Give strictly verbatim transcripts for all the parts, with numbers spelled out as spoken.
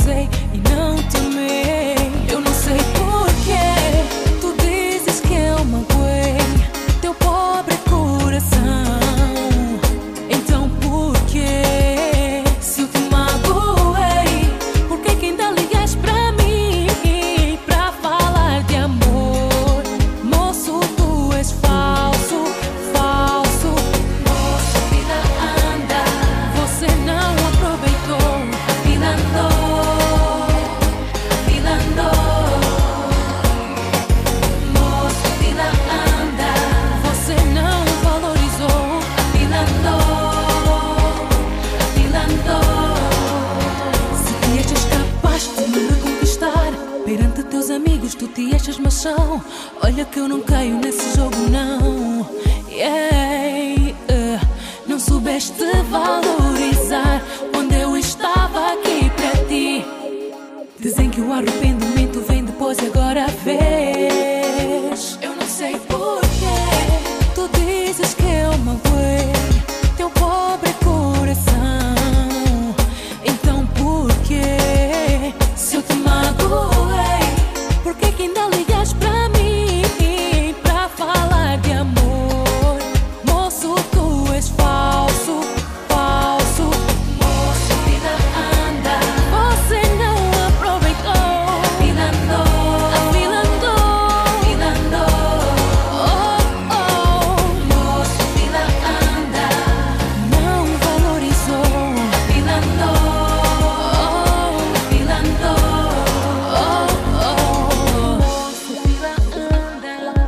sei e não te amei. Eu não sei porquê tu dizes que eu magoei teu pobre coração. Então porquê, se eu te magoei, porquê que ainda ligas pra mim pra falar de amor? Moço, tu és falso, falso. Moço, a vida anda, você não aproveitou. A vida andou, a vida andou. Moço, a vida anda, você não valorizou. A vida andou, a vida andou. Se te achas capaz de me reconquistar perante teus amigos, tu te achas machão. Olha que eu não caio nesse jogo, não. Yeah, uh, não soubeste valorizar quando eu estava aqui pra ti. Dizem que o arrependimento vem depois e agora vês. Eu não sei porquê tu dizes que eu magoei teu pobre coração. Então porquê, se eu te magoei, porquê que ainda ligas pra mim pra falar de amor? Moço, tu és falso, falso. Moço, a vida anda, você não aproveitou. A vida andou, a vida andou, a vida andou. Oh, oh. Moço, a vida anda, não valorizou. A vida andou, a vida andou. Oh, oh. Moço, a vida anda.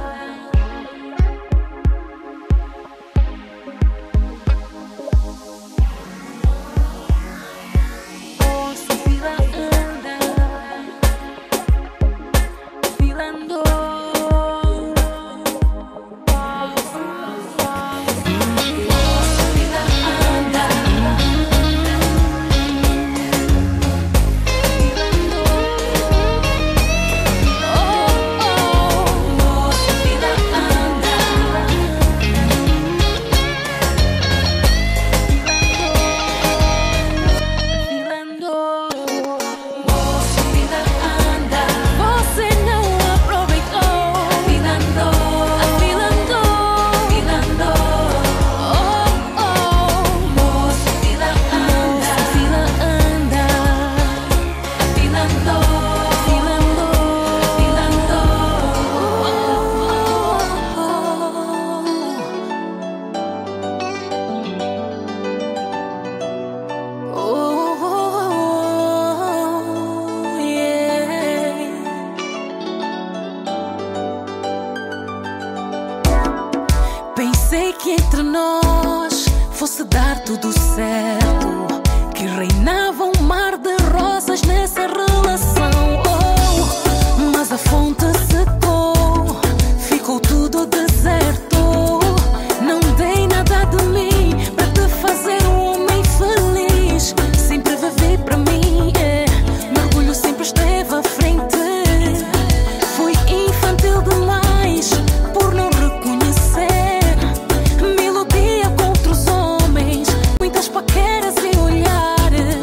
Moço, a vida anda, a vida andou. Moço, a vida anda, a vida andou. Oh, oh. Moço, a vida anda, vida andou. Moço, a vida anda, você não aproveitou. A vida andou, a vida andou, a vida andou. Oh, oh. Moço, a vida anda, a vida anda. A vida andou, a vida andou, a vida andou. Oh, oh, yeah. Pensei que entre nós fosse dar tudo certo, que reinava um mar de rosas nessa relação. Oh, mas a fonte secou, ficou tudo deserto. Não dei nada de mim para te fazer um homem feliz. Sempre vivi para mim, é. Meu orgulho sempre esteve à frente. Fui infantil demais por não reconhecer. Me iludia com outros homens, muitas paqueras e olhares.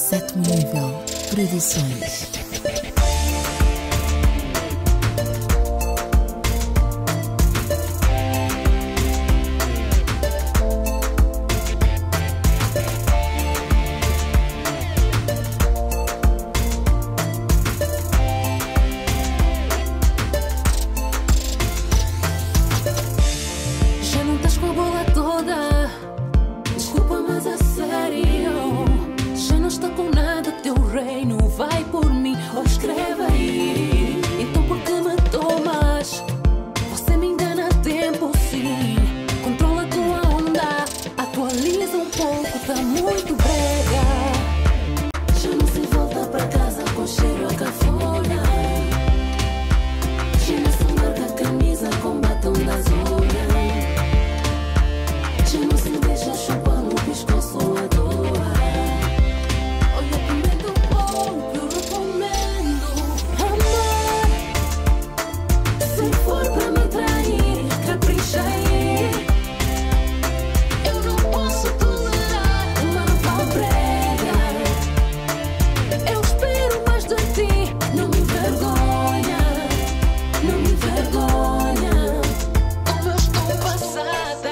Sétimo Nível Produções. Já não estás com a bola toda, desculpa, mas a sério, já não está com nada, teu reino vai por mim ou escreve aí. Então por que me tomas? Você me engana a tempo, sim. Controla a tua onda, atualiza um pouco, tá muito brega. Já não se volta pra casa com cheiro a cafona. Já não se marca a camisa com batom da zona. Já não se deixa chupar no pescoço à toa. Olha, comendo pouco, eu recomendo. Amor, se for pra me trair, capricha aí. Eu não posso tolerar uma nova brega. Eu espero mais de ti, não me envergonha, não me envergonha. Como eu estou passada,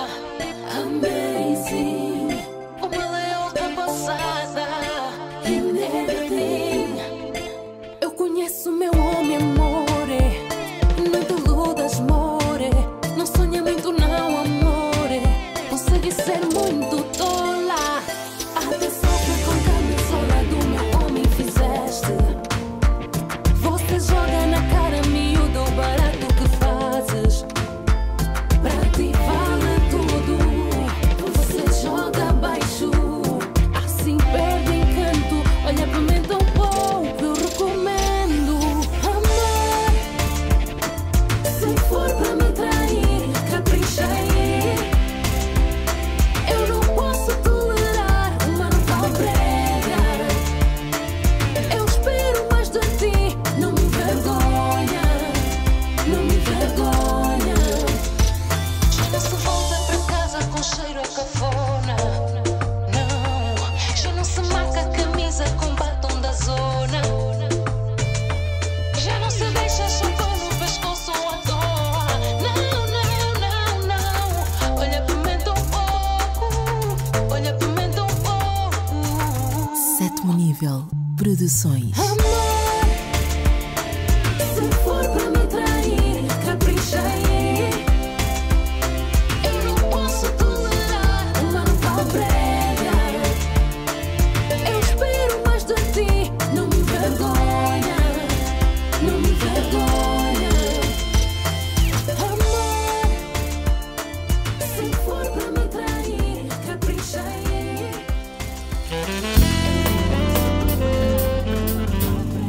amazing. Como ela é ultrapassada, in everything. Eu conheço meu homem, amore. Não te iludas, more. Não sonha muito, não, amore. Consegue ser muito tola. Até sofre com camisola do meu homem fizeste. Você joga na cara miúda o barato que fazes. Pra ti vale tudo, você joga baixo, assim perde encanto. Olha pra mim tão pouco, eu recomendo. Amor, se for pra me trair, capricha aí. Eu não posso tolerar uma nova brega. Eu espero mais de ti, não me envergonha, não me envergonha. Já não se volta pra casa com cheiro a cafona. Não, já não se marca a camisa com batom da zona. Já não se deixa chupar no pescoço à toa. Não, não, não, não. Olha pra mim tão pouco, olha pra mim tão pouco. Sétimo Nível Produções. Amor, se for pra me trair, capricha aí. Eu não posso tolerar uma nova brega. Eu espero mais de ti, não me envergonha, não me envergonha. Amor, se for pra me trair, capricha aí.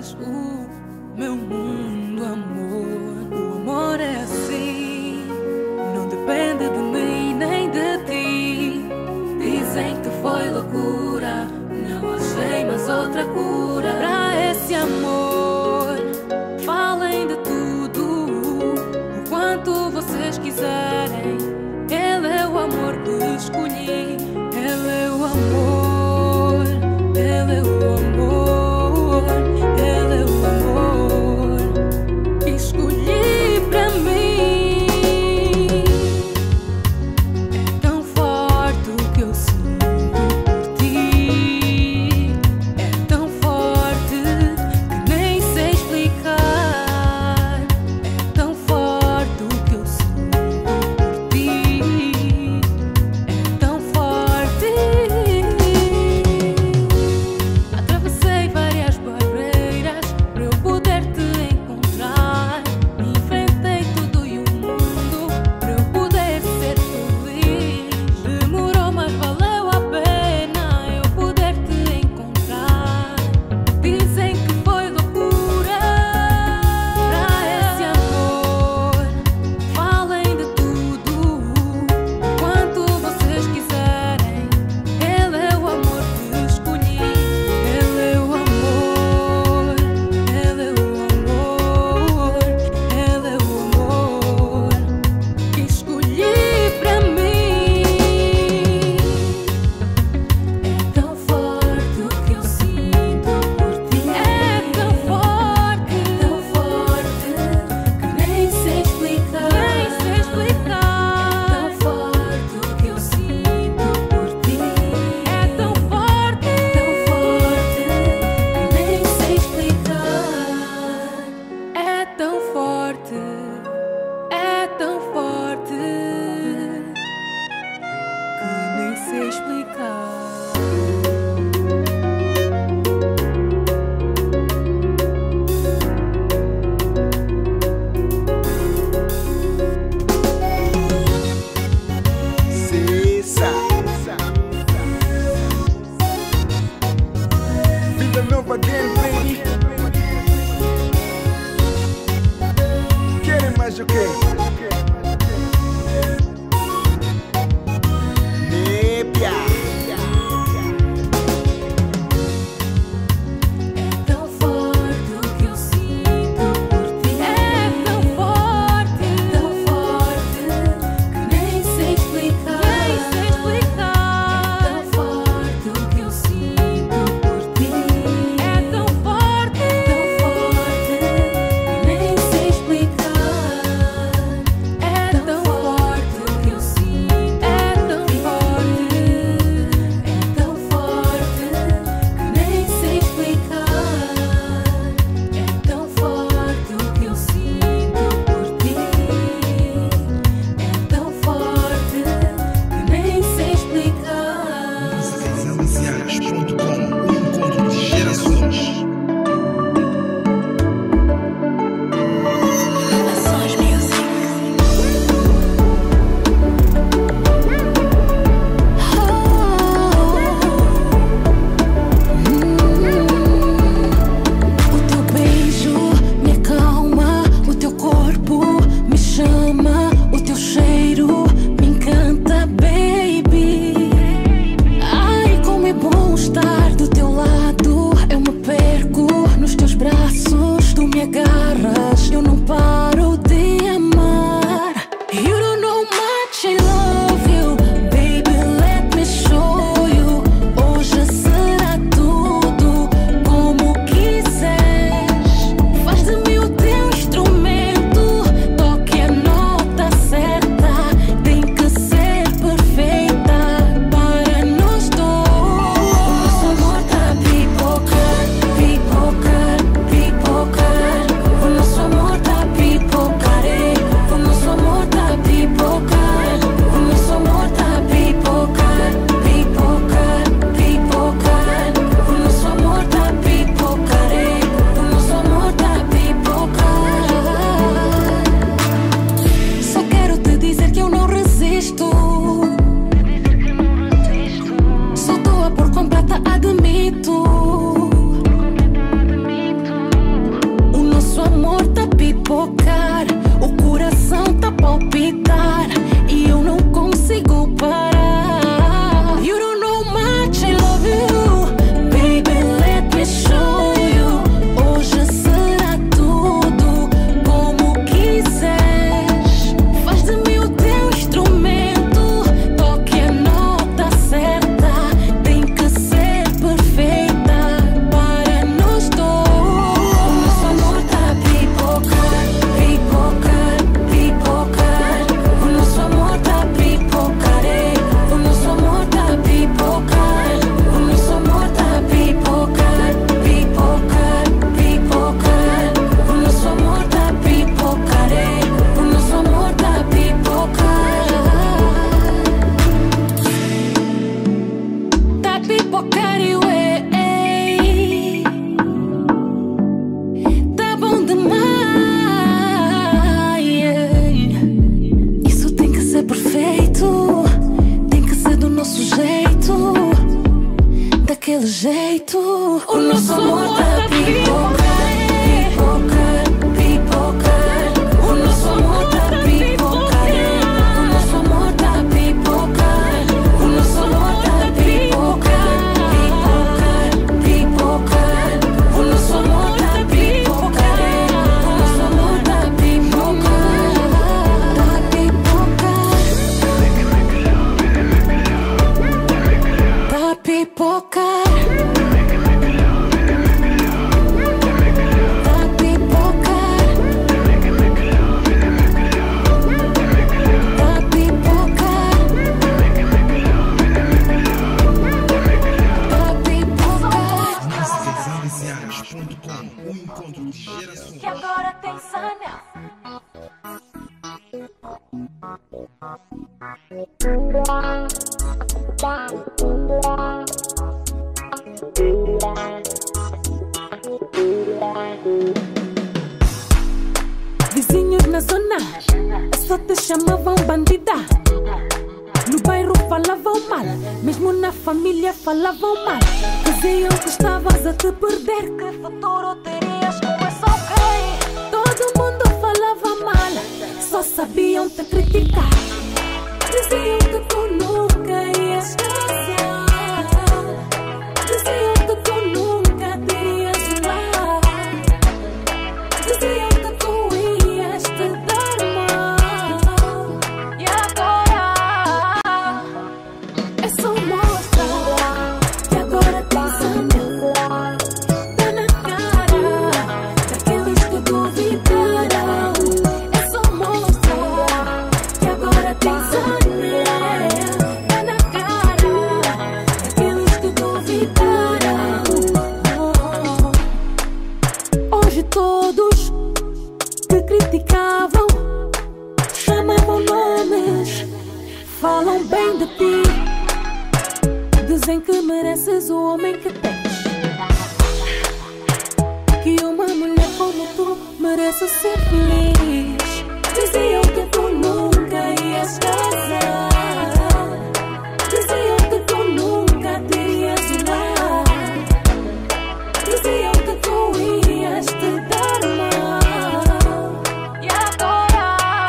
és o meu mundo, amor. O amor é assim, não depende de mim nem de ti. Dizem que foi loucura, não achei mais outra cura pra esse amor. Falem de tudo, o quanto vocês quiserem. Ele é o amor que escolhi. Ele é o amor, ele é o amor, ele é o amor que escolhi pra mim. É tão forte o que eu sinto por ti, é tão forte que nem sei explicar. É tão forte o que eu sinto por ti, é tão forte. Atravessei várias barreiras para eu poder te encontrar. Enfrentei tudo e o mundo para eu poder ser feliz. Demorou, mas valeu a pena eu poder te encontrar. Dizem que foi loucura pra esse amor. Falem de tudo, quanto vocês quiserem. Ele é o amor que escolhi. Ele é o amor, ele é o amor, ele é o amor que escolhi pra mim. É tão forte o que eu sinto por ti. É tão forte, é tão forte que nem sei explicar. Nem sei explicar. É tão forte o que eu sinto por ti. É tão forte, é tão forte que nem sei explicar. É tão forte, é tão forte que nem sei explicar. Cessa. Vida nova again, baby. Querem mais o quê? Népia. É tão forte o que eu sinto por ti. É tão forte, é tão forte que nem sei explicar. Nem sei explicar. É tão forte o que eu sinto por ti. É tão forte, é tão forte que nem sei explicar. É tão forte o que eu sinto. É tão forte, é tão forte que nem sei explicar. É tão forte o que eu sinto por ti. É tão forte que nem sei explicar. Músicas ponto com, o encontro de gerações. Ações Music. O teu beijo me acalma, o teu corpo me chama, o teu cheiro me encanta, baby. Ai, como é bom estar do teu lado. Eu me perco nos teus braços, tu me agarras, eu não paro de amar. You don't know much I love you, baby, let me show you. Hoje será tudo como quiseres. Faz de mim o teu instrumento, toque a nota certa. Tem que ser perfeita para nós dois. O nosso amor tá a pipocar, pipocar, pipocar. O nosso amor tá a pipocar, pipocar, pipocar. O nosso amor tá a pipocar. O nosso amor tá a pipocar. O nosso amor tá a pipocar, pipocar, pipocar. O nosso amor tá a pipocar. O nosso amor tá a pipocar, tá a pipocar, tá a pipocar. O encontro de gerações. Que agora tem Sânia. Vizinhos na zona só te chamavam bandida. No bairro falavam mal, mesmo na família falavam mal. Diziam que estavas a te perder, que futuro terias com esse ok. Todo mundo falava mal, só sabiam te criticar. Diziam que tu nunca ias casar. Diziam que tu nunca terias um lar. Diziam que tu ias te dar mal. E agora é só mostrar que agora tem Sânia. Tá na cara daqueles que duvidaram. É só mostrar que agora tem Sânia. Tá na cara daqueles que duvidaram. Hoje todos te criticavam, chamavam nomes, falam bem de ti. Dizem que mereces o homem que tens, que uma mulher como tu merece ser feliz. Diziam que tu nunca ias casar. Diziam que tu nunca terias um lar. Diziam que tu ias te dar mal. E agora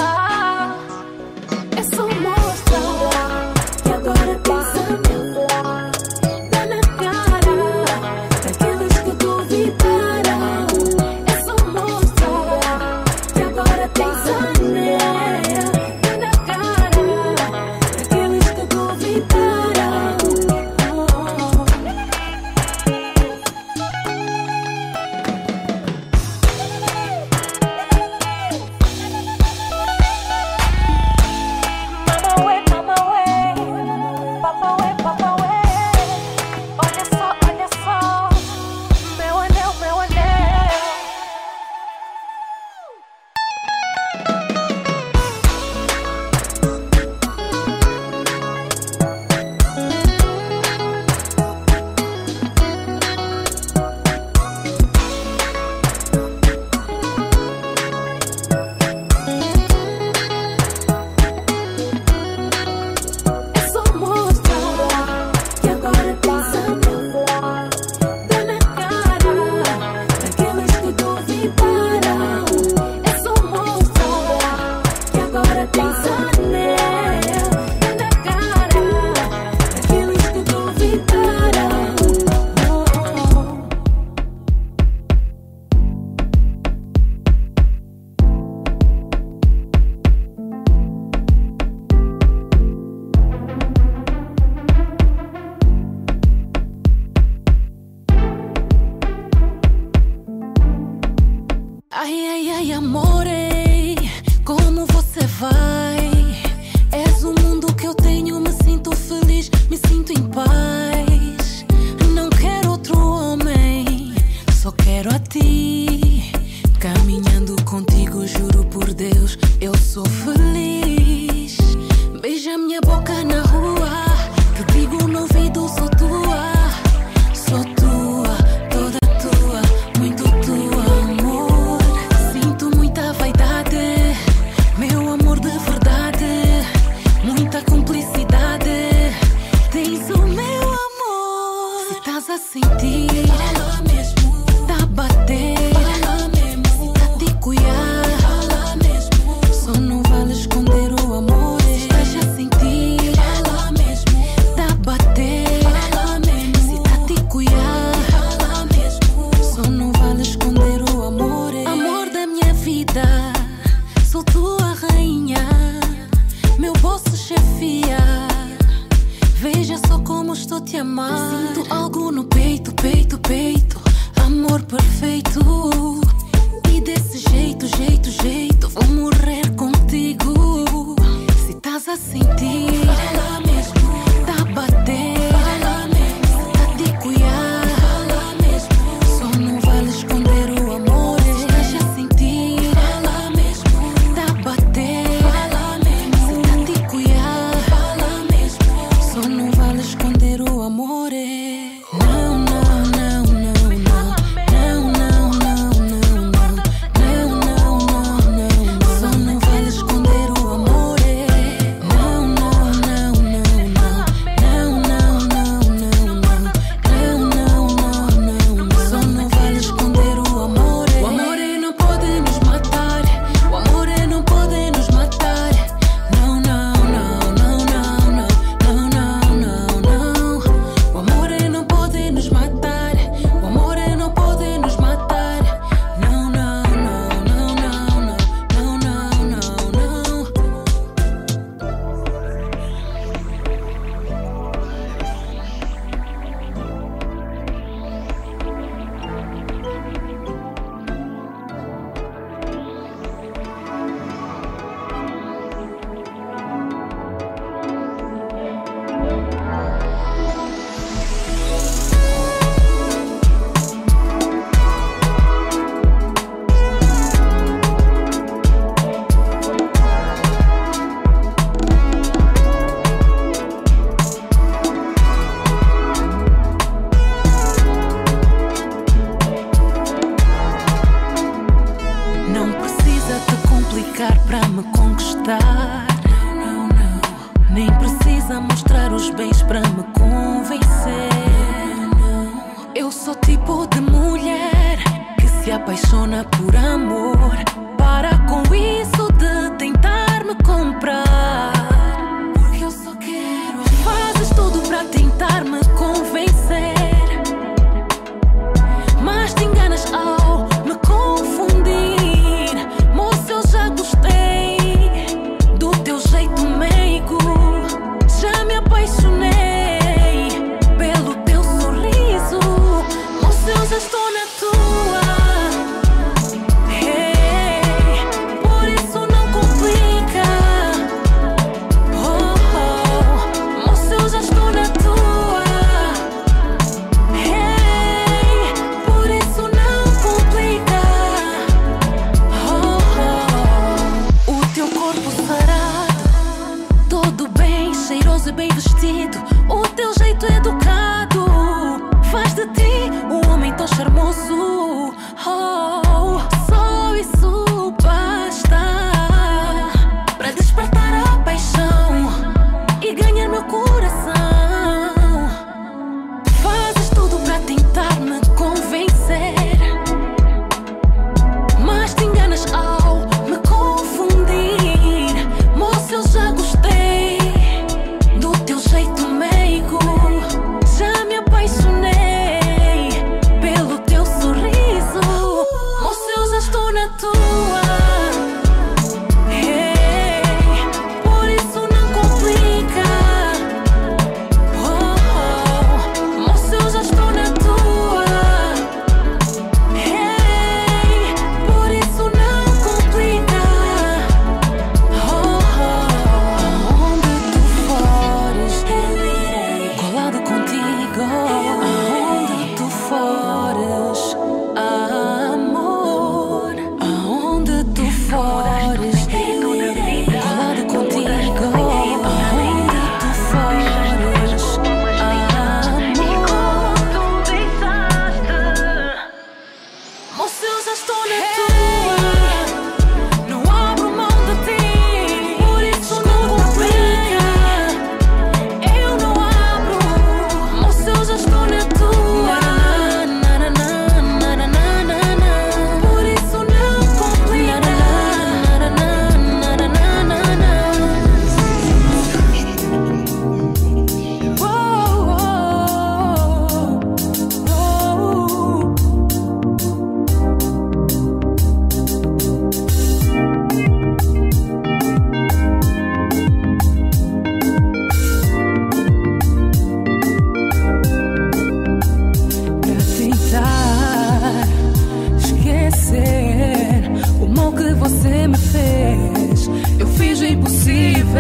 é só mostrar que agora tem Sânia. Tá na cara daqueles que duvidaram. É só mostrar que agora tem Sânia. Tá na cara daqueles que duvidaram. Mama way, mama way. Papa way, papa way. Olha só, olha só. Meu anel, meu anel. É só mostrar que agora tem Sânia. Tá na cara daqueles que duvidaram. É só mostrar que agora tem Sânia. Tá na cara daqueles que duvidaram. Ai, ai, ai, amore, como você vai? És o mundo que eu tenho, me sinto feliz, me sinto em paz. Não quero outro homem, só quero a ti. Caminhando contigo, juro por Deus, eu sou feliz. Beija minha boca na rua, que digo no ouvido, sou tua. Sou tua, toda tua, muito tua, amor. Sinto muita vaidade, meu amor de verdade. Muita cumplicidade, tens o meu amor. Se estás a sentir despertar. Não, não, não. Nem precisa mostrar os bens pra me convencer. Eu sou tipo de mulher que se apaixona por amor. Para com isso de tentar me comprar, porque eu só quero. Fazes tudo pra tentar me convencer, mas te enganas ao me confundir. Moço, eu já gostei do teu jeito meigo. Já me apaixonei pelo teu sorriso. Moço, eu já estou na tua. Bem vestido, o teu jeito educado faz de ti um homem tão charmoso. Oh, só isso basta para despertar a paixão e ganhar meu coração. Fazes tudo para tentar me convencer, mas te enganas ao me confundir. Moço, eu já gostei teu jeito meigo. Já me apaixonei pelo teu sorriso. Moço, eu já estou na tua. Hey, por isso não complica. Oh, oh, moço, eu já estou na tua. Hey, por isso não complica. Oh, oh, onde tu fores, colado contigo, aonde tu fores, amor, aonde tu fores, colado contigo, aonde tu fores, amor. Moço, eu já estou na tua. Não abro mão de ti, por isso não complica. Eu não abro, moço, eu já estou na tua. Na, na, na, na, na, na, na, na. Por isso não complica. Na, na, na, na, na, na, na. Oh, oh, oh. Pra tentar esquecer o mal que você me fez, eu fiz o impossível,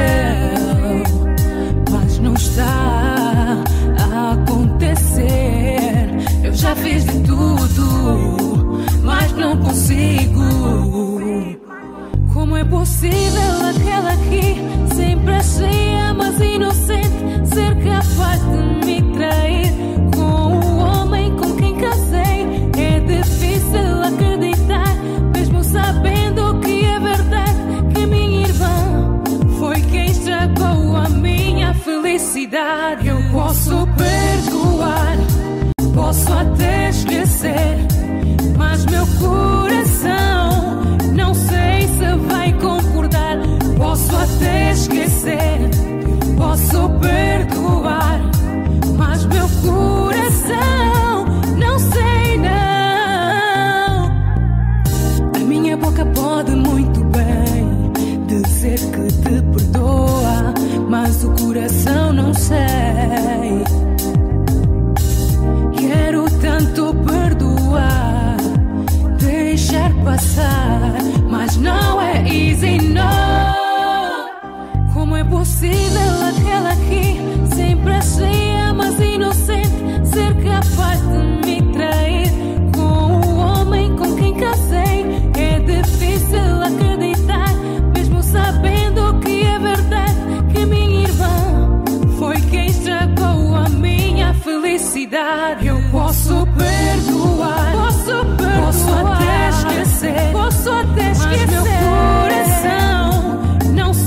mas não está a acontecer. Eu já fiz de tudo, mas não consigo. Como é possível aquela que sempre achei a mais inocente ser capaz de me trair com o homem com quem casei? É difícil acreditar, mesmo sabendo que é verdade, que minha irmã foi quem estragou a minha felicidade. Eu posso perdoar, posso até esquecer, mas meu coração não sei se vai concordar. Posso até esquecer, posso perdoar, mas meu coração não sei não. A minha boca pode muito bem dizer que te perdoa, mas o coração não sei. Quero tanto perdoar, deixar passar, mas não é easy, não. Como é possível aquela que sempre achei a mais inocente ser capaz de me trair com o homem com quem casei? É difícil acreditar, mesmo sabendo que é verdade, que minha irmã foi quem estragou a minha felicidade. Eu posso perdoar, posso perdoar, posso até esquecer, posso até esquecer, mas meu coração não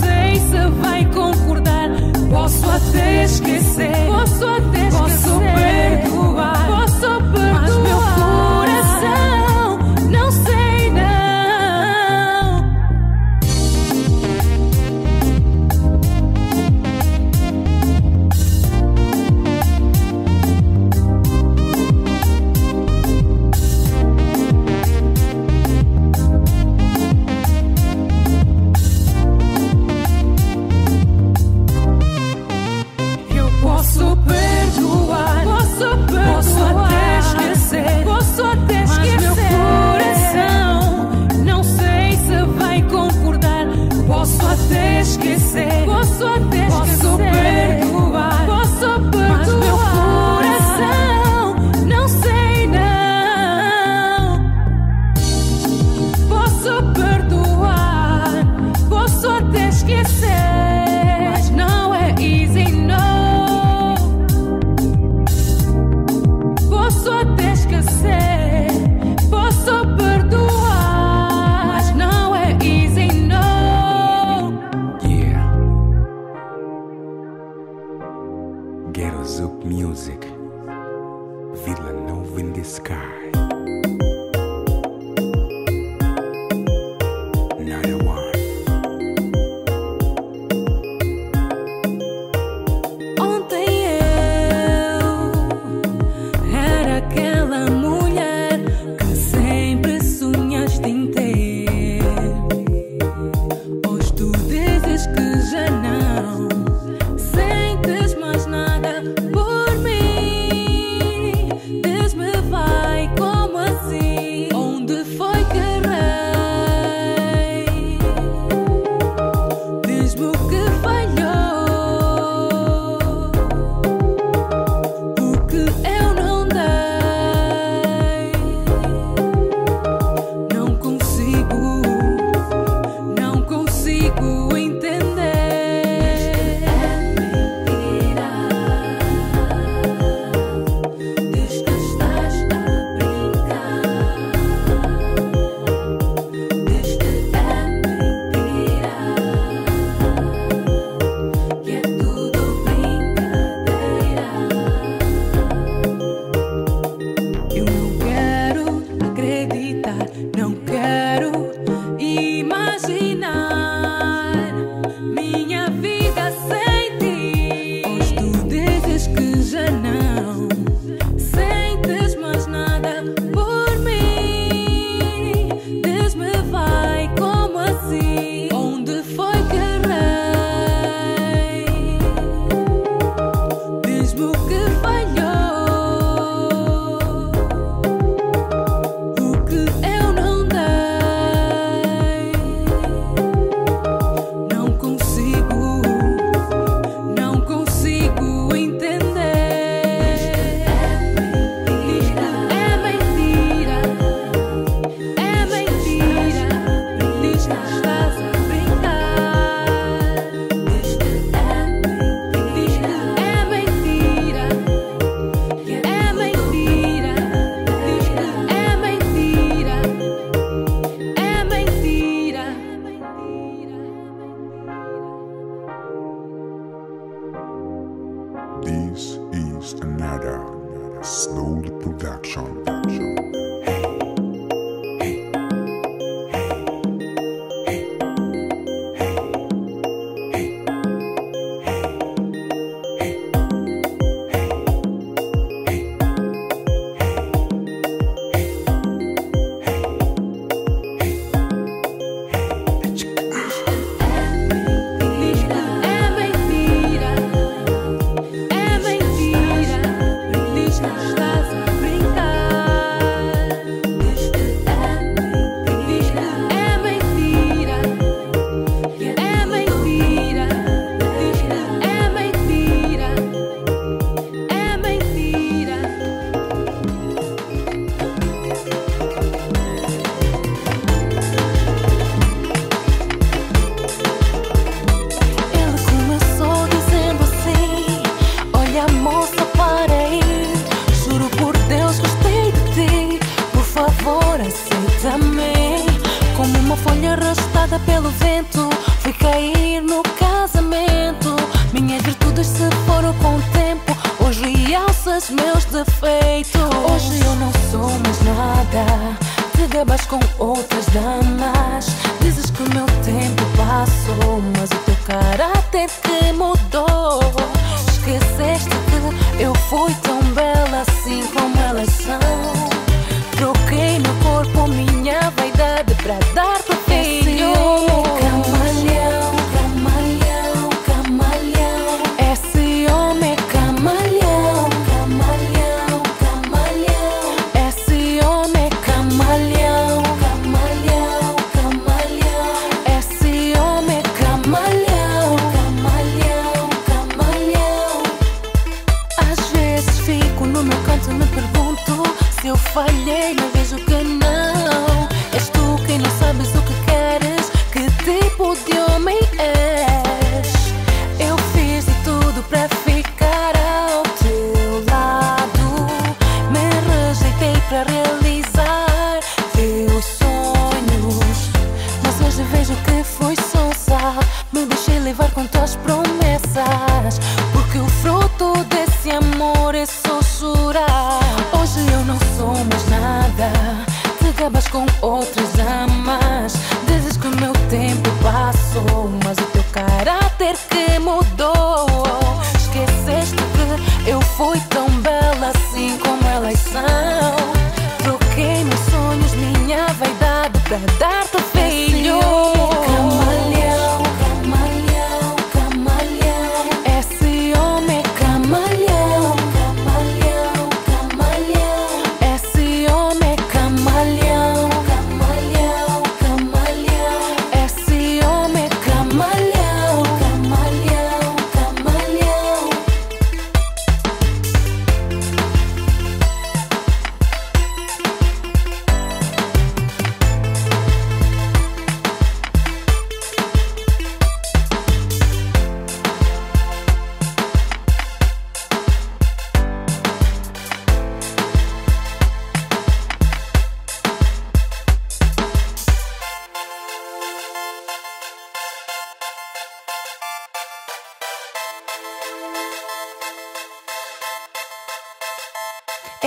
foi que errei? Diz-me o que falhou, o que eu não dei. Não consigo, não consigo entender. Diz que estás a brincar. Diz que é mentira, que é tudo brincadeira. Eu não quero acreditar, não quero imaginar minha vida sem ti. Pois tu dizes que já não sentes mais nada por mim. Diz-me, vai, como assim? Onde foi que errei? Diz-me o que falhou, o que eu não dei. Não consigo, não consigo entender. É mentira, é mentira. Diz que estás a brincar. Diz que é mentira, é mentira, é mentira. Diz que é mentira, é mentira. This is another Slowly production. É mentira, é mentira. Diz que estás a brincar. Diz que é mentira, é mentira, é mentira. Diz que é mentira, é mentira. Ele começou dizendo assim: olha, moça, para aí. Juro por Deus, gostei de ti. Por favor, aceita-me. Como uma folha arrastada pelo vento, fui cair no casamento. Minhas virtudes se foram com o tempo. Hoje realças meus defeitos. Hoje eu não sou mais nada. Te gabas com outras damas. Dizes que o meu tempo passou, mas o teu caráter que mudou. Esqueceste que eu fui tão bela assim como elas são. Troquei meu corpo, minha vaidade pra dar-te o filho. Camalhão, camalhão, camalhão. Esse homem é camalhão, camalhão, camalhão. Esse homem é camalhão, camalhão, camalhão. Esse homem é camalhão, camalhão, camalhão. Às vezes fico no meu canto e me pergunto se eu falhei, mas vejo que não. És tu quem não sabes o que queres. Que tipo de homem és? Eu fiz de tudo pra ficar ao teu lado. Me rejeitei pra realizar teus sonhos. Mas hoje vejo que fui sonsa. Me deixei levar com tuas promessas. Porque o fruto desse amor é só chorar. Hoje eu não sou mais nada. Te gabas com outras damas. Dizes que o meu tempo passou, mas o teu caráter que mudou. Esqueceste que eu fui tão bela assim como elas são. Troquei meus sonhos, minha vaidade pra dar-te o filho. Camalhão, camalhão, camalhão. Esse homem é camalhão, camalhão, camalhão. Esse homem é camalhão, camalhão.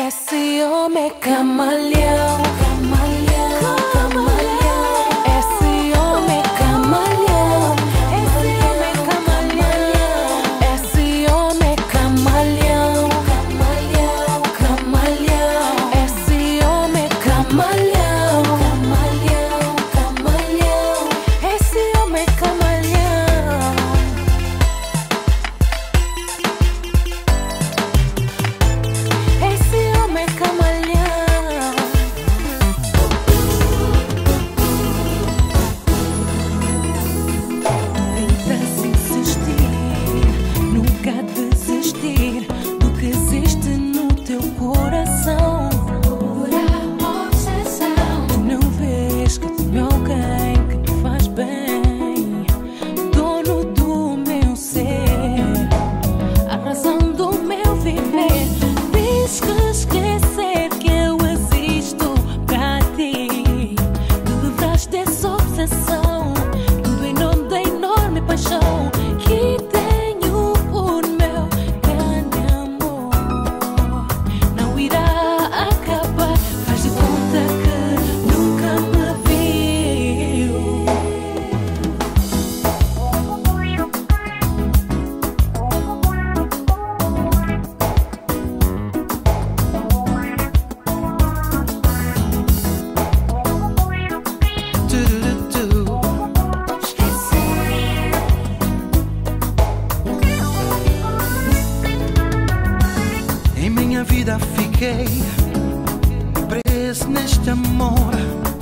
Esse homem é camaleão, camaleão, camaleão. Esse homem é camaleão, esse homem é camaleão. Esse homem é camaleão, camaleão, camaleão. Esse homem é camaleão, camaleão, camaleão. Esse homem é camaleão. Esse homem é camaleão. Tenta-se insistir, nunca desistir do que existe no teu coração. Pura obsessão. Tu não vês que tenho alguém que te faz bem, dono do meu ser, a razão do meu viver. Diz que esquecer que eu existo pra ti. Tu livraste dessa obsessão, tudo em nome da enorme paixão que tenho por meu grande amor. Não irá acabar, faz de conta que nunca me viu. Em minha vida fiquei preso neste amor,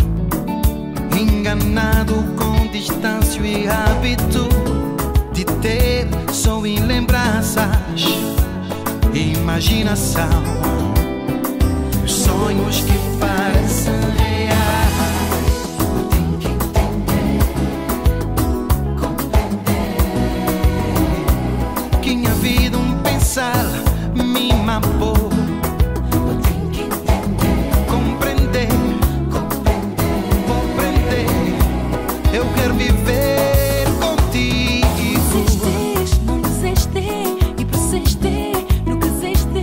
enganado com distância e hábito de ter só em lembranças e imaginação, os sonhos que parecem reais. Eu tenho que entender, compreender que minha vida um pensar me matou. Eu tenho que entender, compreender, compreender, compreender. Eu quero viver contigo. Desistes, não desistes e persistes no que existe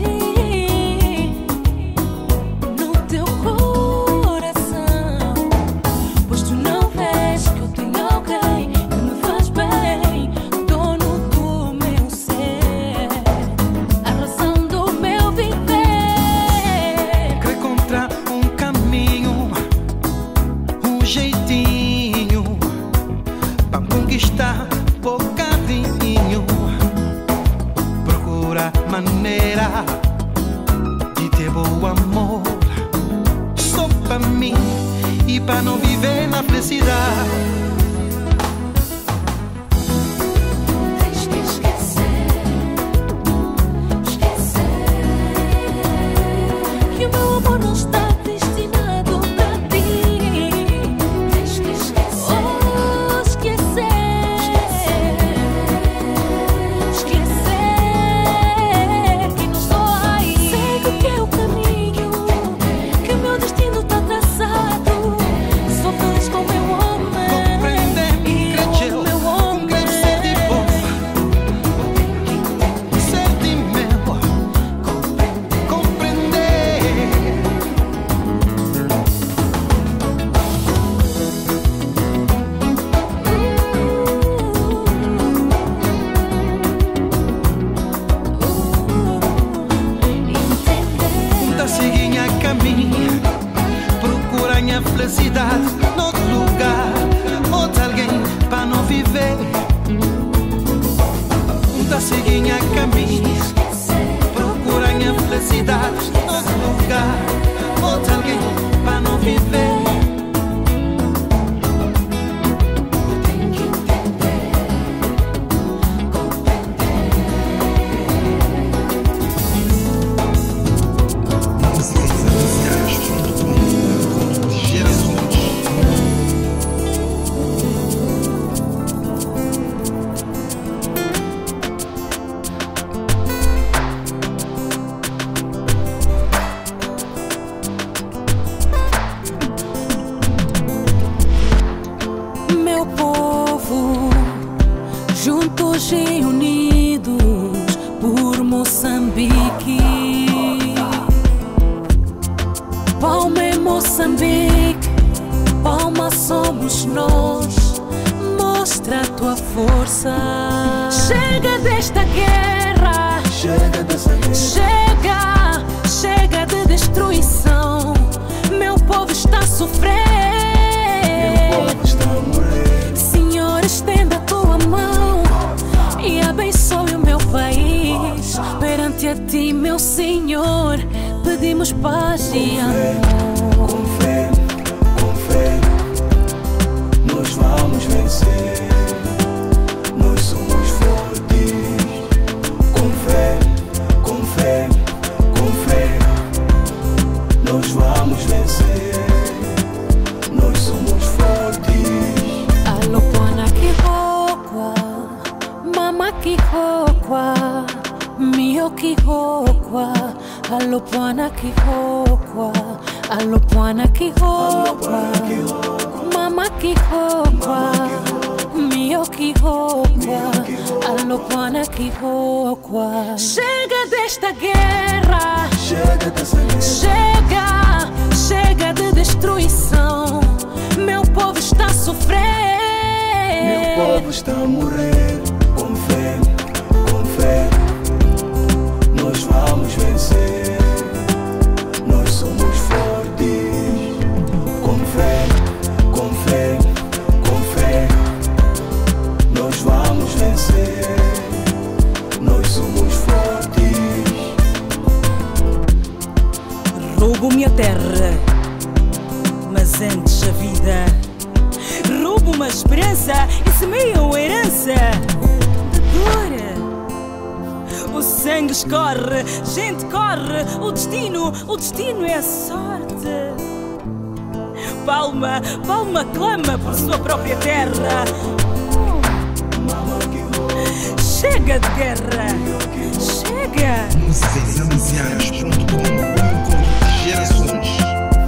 no teu coração. Pois tu não vês que eu tenho alguém que me faz bem, dono do meu ser, a razão do meu viver. Quero encontrar um caminho, um jeitinho pra conquistar bocadinho. Procurar maneira de ter bom amor só pra mim e pra não viver na felicidade. Tens que esquecer, esquecer que o meu amor não está destinado pra ti. Tens que esquecer, oh, esquecer, esquecer que não estou aí. Segue o teu caminho, que o meu destino tá traçado. Sou feliz com o meu homem. Compreender-me, E creio, o meu homem. quero ser de bom, ser de meu, compreender. Tá seguindo a caminho, procura minha felicidade noutro lugar, outro alguém para não viver. Tá seguindo a caminho, procura minha felicidade noutro lugar, outro alguém para não viver. juntos e unidos por Moçambique. Moçambique, Palma somos nós. Mostra a tua força. Chega desta guerra. Chega dessa guerra. Chega, chega de destruição. Meu povo está a sofrer. Meu povo está a morrer. Senhor, estenda a tua mão e abençoe o meu país. Perante a ti, meu Senhor, pedimos paz e amor. Com fé, com fé, nós vamos vencer. Nós somos fortes. Com fé, com fé, com fé, nós vamos vencer. Nós somos fortes. Alô, Pana Kihokwa, Mama Kihokwa, Mio Kihokwa. Alô, Pana Kihokwa, alô, Pana Kihokwa, Mama Kihokwa, Mio Kihokwa. Alô, Pana Kihokwa. Chega desta guerra. Chega dessa guerra. Chega, chega de destruição. Meu povo está a sofrer. Meu povo está a morrer. Com fé, com fé, nós vamos vencer. Nós somos fortes. Com fé, com fé, com fé, nós vamos vencer. Nós somos fortes. Roubo minha terra, mas antes a vida. Roubo uma esperança e semeio a herança de dor. O sangue escorre, gente corre. O destino, o destino é a sorte. Palma, Palma clama por sua própria terra. Chega de guerra, chega. Músicas amasianas ponto com, um encontro de gerações.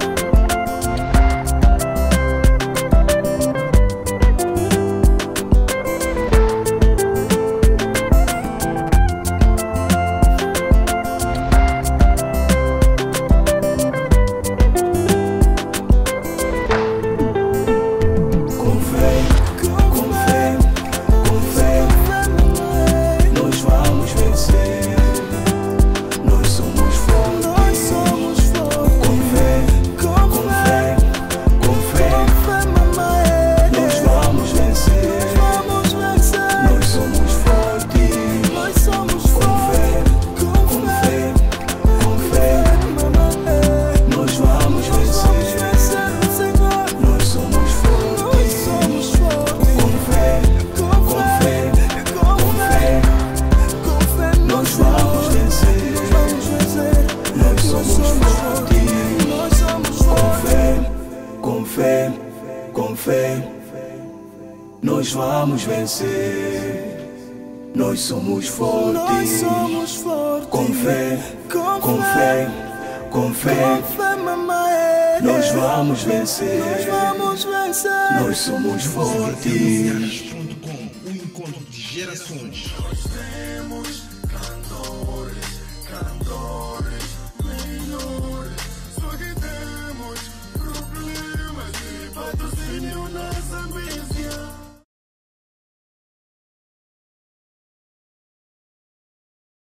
Nós vamos vencer. Nós somos fortes. Nós somos fortes. Com fé, com, com fé, com fé, com fé, mamãe. Nós vamos vencer. Nós vamos vencer. Nós somos fortes. músicas amasianas ponto com, um encontro de gerações. Nós temos cantores, cantores melhores. Só que temos problemas de patrocínio na Zambia.